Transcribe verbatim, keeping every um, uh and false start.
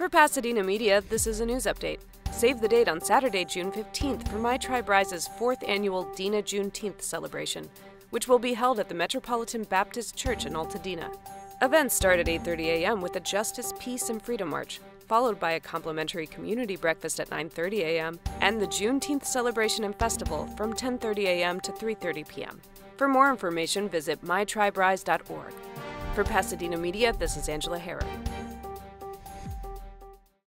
For Pasadena Media, this is a news update. Save the date on Saturday, June fifteenth for My Tribe Rise's fourth annual Dena Juneteenth celebration, which will be held at the Metropolitan Baptist Church in Altadena. Events start at eight thirty a m with a Justice, Peace, and Freedom March, followed by a complimentary community breakfast at nine thirty a m and the Juneteenth celebration and festival from ten thirty a m to three thirty p m For more information, visit my tribe rise dot org. For Pasadena Media, this is Angela Harrah.